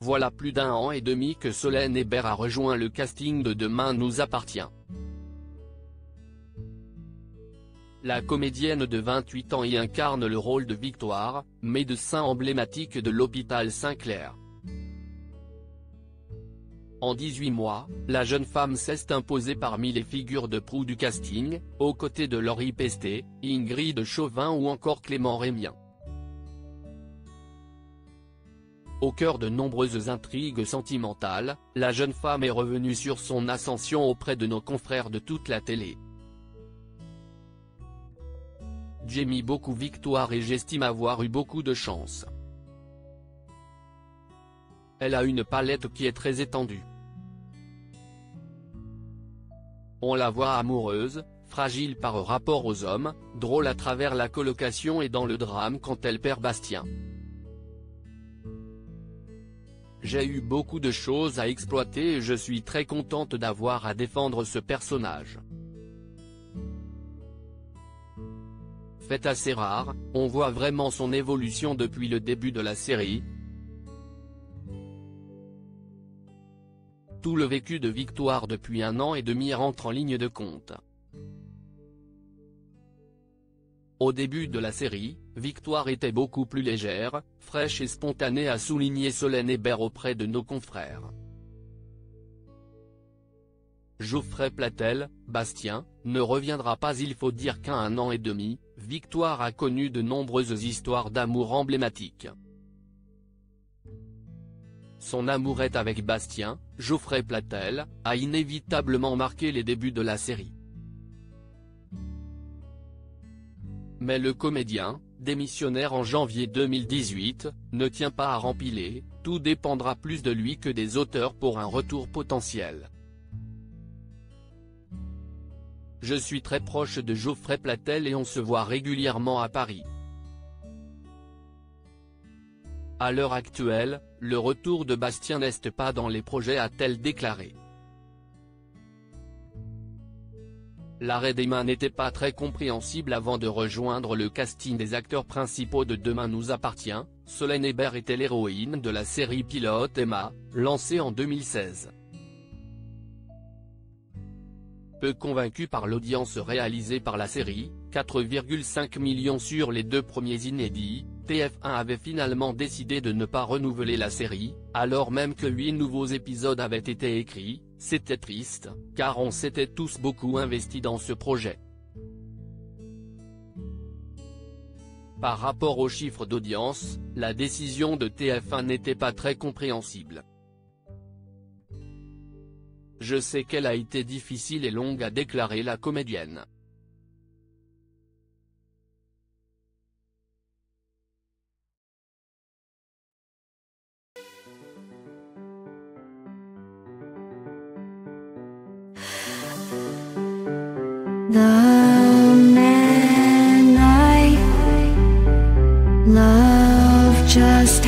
voilà plus d'un an et demi que Solène Hébert a rejoint le casting de Demain nous appartient. La comédienne de 28 ans y incarne le rôle de Victoire, médecin emblématique de l'hôpital Saint-Clair. En 18 mois, la jeune femme s'est imposée parmi les figures de proue du casting, aux côtés de Laurie Pestet, Ingrid Chauvin ou encore Clément Rémien. Au cœur de nombreuses intrigues sentimentales, la jeune femme est revenue sur son ascension auprès de nos confrères de toute la télé. J'aime beaucoup Victoire et j'estime avoir eu beaucoup de chance. Elle a une palette qui est très étendue. On la voit amoureuse, fragile par rapport aux hommes, drôle à travers la colocation et dans le drame quand elle perd Bastien. J'ai eu beaucoup de choses à exploiter et je suis très contente d'avoir à défendre ce personnage. Fait assez rare, on voit vraiment son évolution depuis le début de la série. Tout le vécu de Victoire depuis un an et demi rentre en ligne de compte. Au début de la série, Victoire était beaucoup plus légère, fraîche et spontanée, a souligné Solène Hébert auprès de nos confrères. Geoffrey Platel, Bastien, ne reviendra pas. Il faut dire qu'en un an et demi, Victoire a connu de nombreuses histoires d'amour emblématiques. Son amourette avec Bastien, Geoffrey Platel, a inévitablement marqué les débuts de la série. Mais le comédien, démissionnaire en janvier 2018, ne tient pas à rempiler, tout dépendra plus de lui que des auteurs pour un retour potentiel. Je suis très proche de Geoffrey Platel et on se voit régulièrement à Paris. À l'heure actuelle, le retour de Bastien n'est pas dans les projets, a-t-elle déclaré. L'arrêt d'Emma n'était pas très compréhensible avant de rejoindre le casting des acteurs principaux de Demain nous appartient. Solène Hébert était l'héroïne de la série pilote Emma, lancée en 2016. Peu convaincu par l'audience réalisée par la série, 4,5 millions sur les 2 premiers inédits, TF1 avait finalement décidé de ne pas renouveler la série, alors même que 8 nouveaux épisodes avaient été écrits. C'était triste, car on s'était tous beaucoup investis dans ce projet. Par rapport aux chiffres d'audience, la décision de TF1 n'était pas très compréhensible. Je sais qu'elle a été difficile et longue, a déclaré la comédienne. The man I love just